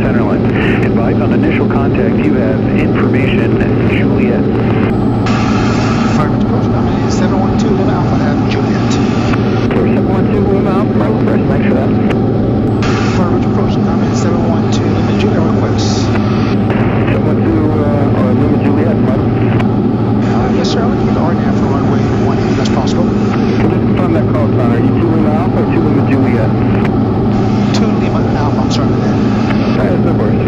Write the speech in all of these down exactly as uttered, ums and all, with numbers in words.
centerline. Advise on initial contact. You have information, Juliet. Affirmative, approach runway seven one two, Lima Alpha, have Juliet. seven one two, Lima Alpha, Bravo first, thanks for that. Affirmative, approach runway seven one two, Lima Juliet, request. seven one two, uh, or Lima Juliet, Bravo. Uh, yes, sir, I'm looking for R N A for runway one eight, that's possible. Can you confirm that call sign? Are you two Lima Alpha or two Lima Juliet? two Lima Alpha, I'm sorry for that. Alright, that's no worries.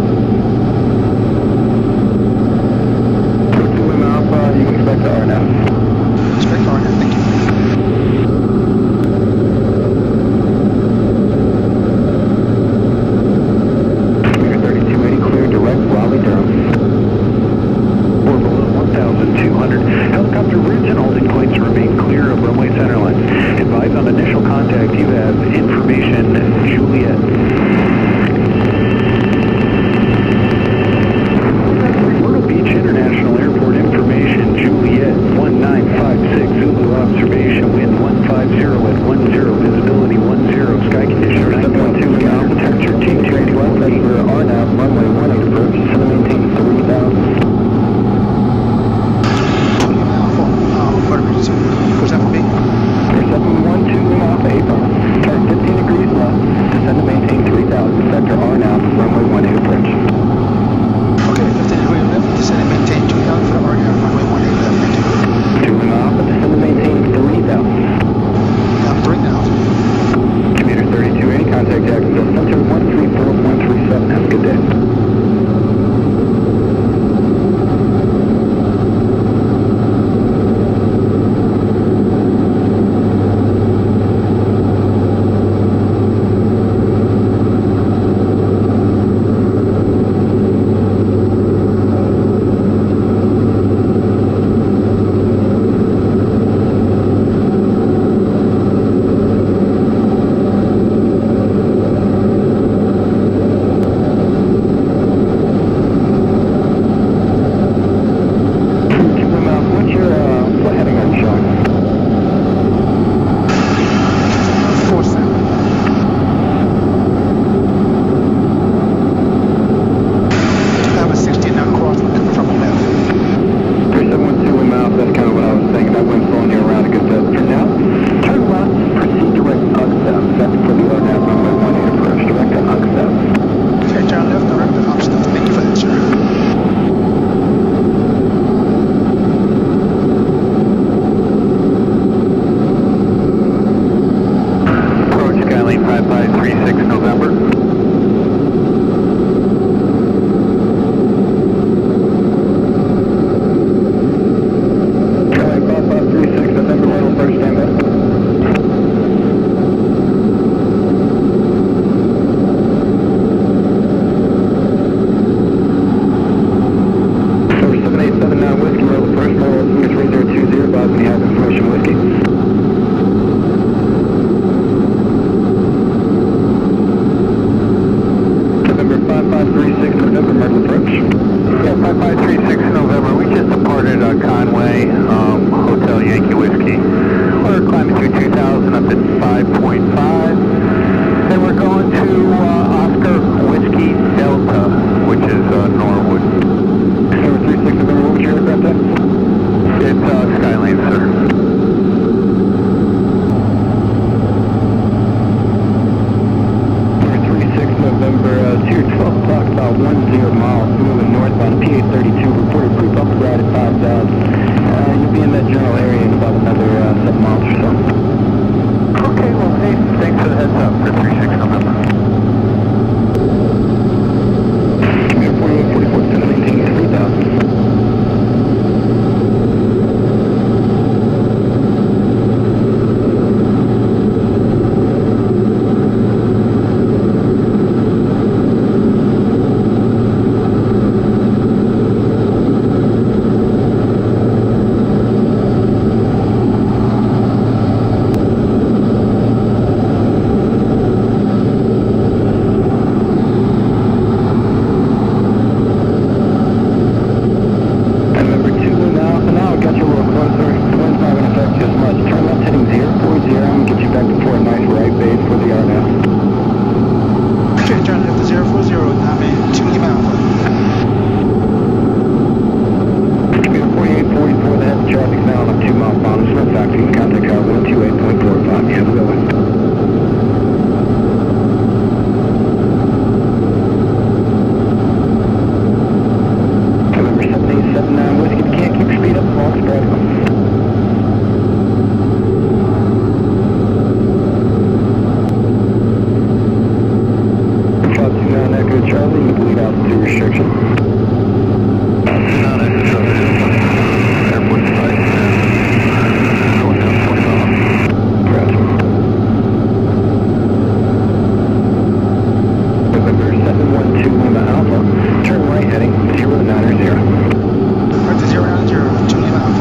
two Lima Alpha, you can expect the R N A. Expect R N A, thank you. thirty-two eighty, clear direct, Raleigh, Durham. We're below one thousand two hundred. Helicopter routes and holding points remain clear of runway centerline. Advise on initial contact. You have information, Juliet. Myrtle Beach International Airport information, Juliet, one nine five six, Zulu observation, wind one five zero at one zero, visibility one zero, sky condition nine one two, temperature T two eighty-one, that's for R N A V, runway one eight approach, so maintain three thousand. two Lima Alpha, uh, what emergency? What's that for me? seven one two Lima Alpha, April, turn fifteen degrees left, descend to maintain three thousand, sector R N A V, runway one eight approach. Okay, fifteen degree left, descend and maintain two thousand for R N A, runway one eight left, thank you. two Lima Alpha, descend to maintain three thousand. Now three thousand. Commuter thirty-two eighty, contact Jacksonville Center one three four one three seven. Have a good day. Good, Charlie, you bleed altitude restriction. Not it, so airport flight, going down twenty miles. Gotcha. November seven one two Lima Alpha, turn right heading zero nine zero. Right to zero nine zero, two Lima Alpha.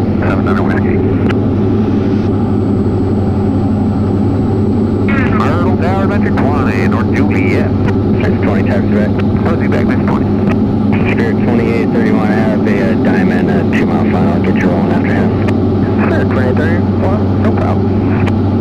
Myrtle. Tower, metric twenty, North Juliet. That's twenty, taxi back. Rosie back, metric twenty. Spirit twenty-eight thirty-one, I have a uh, Diamond, uh, two mile final, I'll get you rolling after him. Spirit twenty-eight thirty-one, no problem.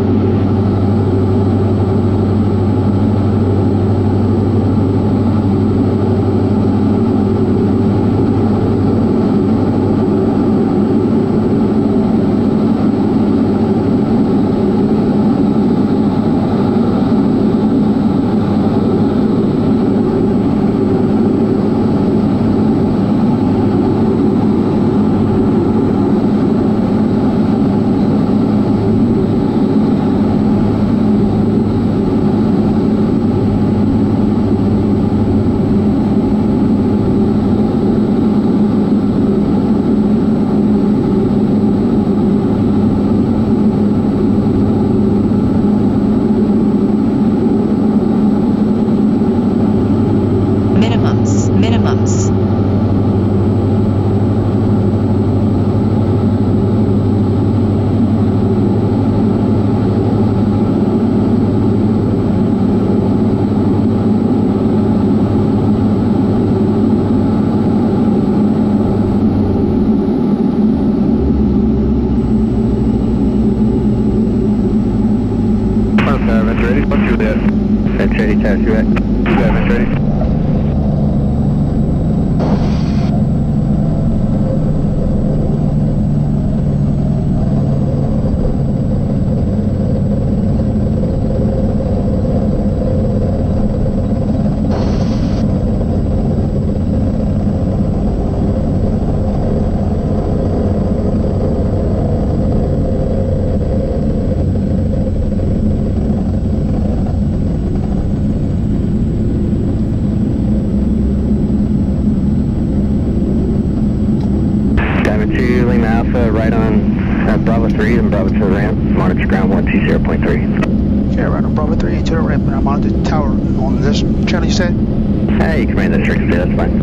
Minimums, minimums. That's ready. What's your that? That's ready, taxi back. Yeah, that's ready. two, Lima Alpha, right on uh, Bravo three and Bravo to the ramp. Monitor ground one two zero point three. Okay, right on Bravo three to the ramp, and I'm on the tower on this channel you said? Hey, you can remain the trick, that's fine.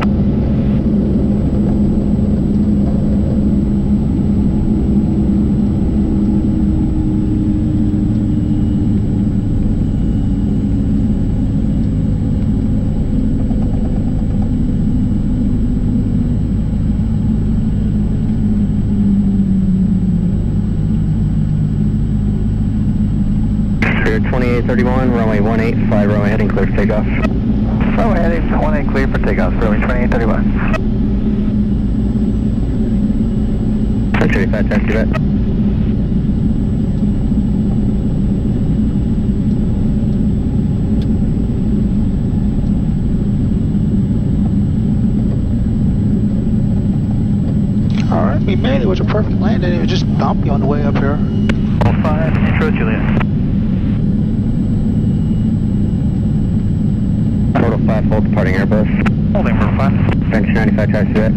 twenty-eight thirty-one, runway one eight, five runway heading clear for takeoff. Runway heading one eight clear for takeoff, runway twenty-eight thirty-one. one thirty-five, taxi back. Alright, we made it. It was a perfect landing. It was just bumpy on the way up here. oh five, intro Juliet. Total five, full departing Airbus. Holding for five. Venture ninety-five, taxi back.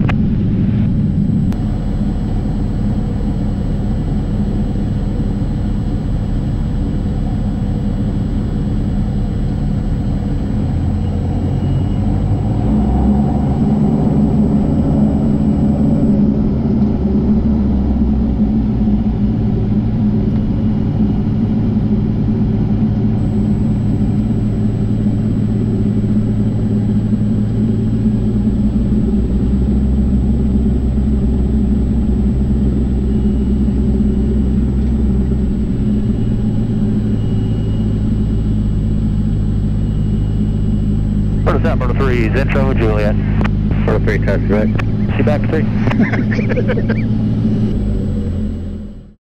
Photo sound, photo three, intro Juliet. Photo three, taxi back. See back three.